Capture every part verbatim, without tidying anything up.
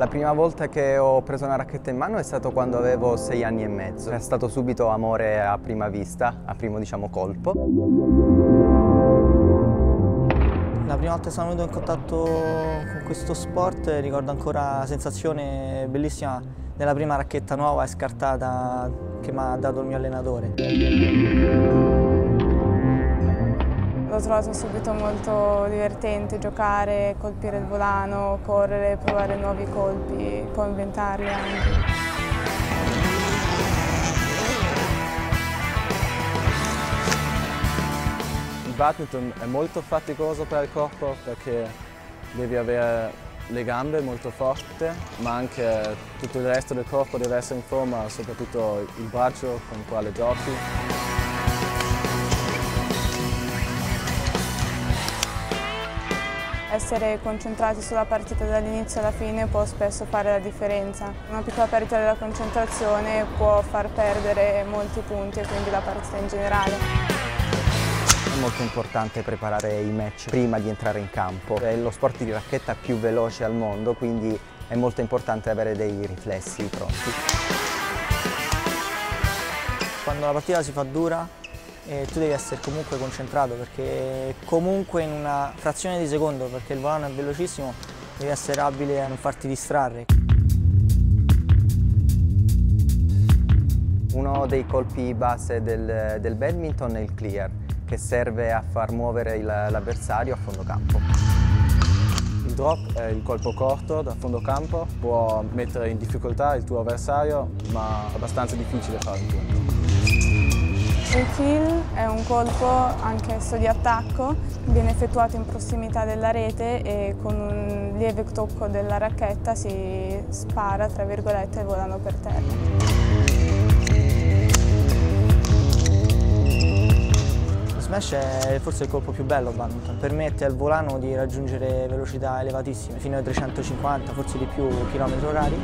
La prima volta che ho preso una racchetta in mano è stato quando avevo sei anni e mezzo. È stato subito amore a prima vista, a primo diciamo colpo. La prima volta che sono venuto in contatto con questo sport ricordo ancora la sensazione bellissima della prima racchetta nuova e scartata che mi ha dato il mio allenatore. L'ho trovato subito molto divertente, giocare, colpire il volano, correre, provare nuovi colpi, poi inventarli anche. Il badminton è molto faticoso per il corpo perché devi avere le gambe molto forti, ma anche tutto il resto del corpo deve essere in forma, soprattutto il braccio con il quale giochi. Essere concentrati sulla partita dall'inizio alla fine può spesso fare la differenza. Una piccola perdita della concentrazione può far perdere molti punti e quindi la partita in generale. È molto importante preparare i match prima di entrare in campo. È lo sport di racchetta più veloce al mondo, quindi è molto importante avere dei riflessi pronti. Quando la partita si fa dura e tu devi essere comunque concentrato perché comunque in una frazione di secondo, perché il volano è velocissimo, devi essere abile a non farti distrarre. Uno dei colpi base del, del badminton è il clear, che serve a far muovere l'avversario a fondo campo. Il drop è il colpo corto da fondo campo, può mettere in difficoltà il tuo avversario, ma è abbastanza difficile fare un punto. Il kill è un colpo anch'esso di attacco, viene effettuato in prossimità della rete e con un lieve tocco della racchetta si spara, tra virgolette, e volano per terra. Lo smash è forse il colpo più bello al badminton, permette al volano di raggiungere velocità elevatissime, fino ai trecentocinquanta, forse di più, chilometri orari.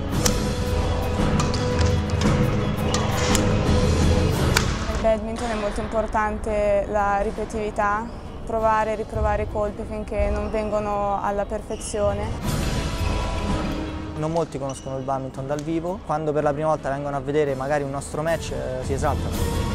Nel badminton è molto importante la ripetitività, provare e riprovare i colpi finché non vengono alla perfezione. Non molti conoscono il badminton dal vivo, quando per la prima volta vengono a vedere magari un nostro match eh, si esaltano.